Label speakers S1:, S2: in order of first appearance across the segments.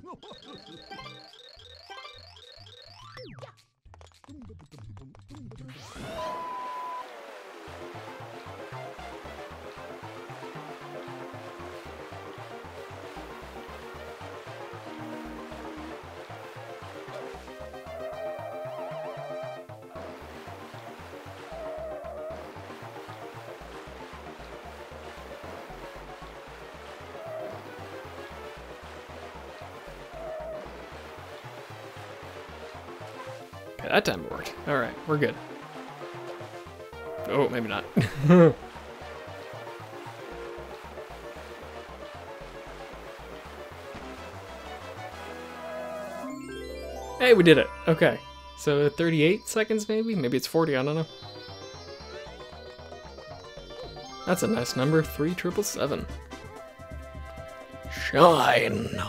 S1: Okay, that time it worked. Alright, we're good. Oh, maybe not. Hey, we did it. Okay. So 38 seconds maybe? Maybe it's 40, I don't know. That's a nice number, 3777. Shine.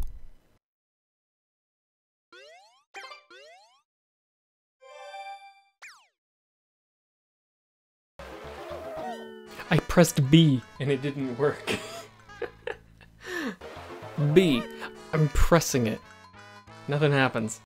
S1: I pressed B and it didn't work. B. I'm pressing it. Nothing happens.